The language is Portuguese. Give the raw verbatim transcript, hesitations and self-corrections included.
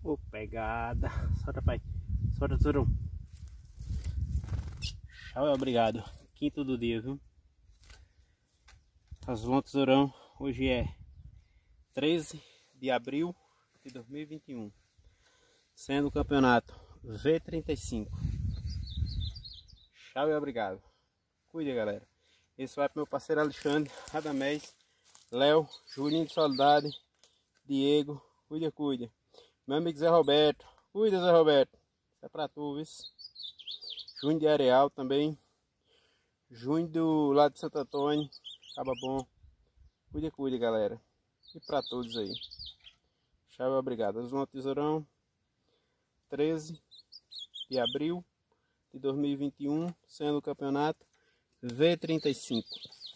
Ô, pegada. Solta, pai. Solta, tesourão. Tchau, obrigado. Quinto do dia, viu? As vão, tesourão. Hoje é treze de abril de dois mil e vinte e um. Sendo o campeonato V trinta e cinco. Tchau e obrigado. Cuide, galera. Esse vai pro meu parceiro Alexandre, Radamés, Léo, Julinho de Soledade, Diego. Cuida, cuida. Meu amigo Zé Roberto. Cuida, Zé Roberto. Isso é pra tu, viu? Junho de Areal também. Junho do lado de Santo Antônio. Acaba bom. Cuida, cuida, galera. E pra todos aí. Tchau e obrigado. Os vão, tesourão. treze de abril de dois mil e vinte e um, sendo o campeonato V trinta e cinco.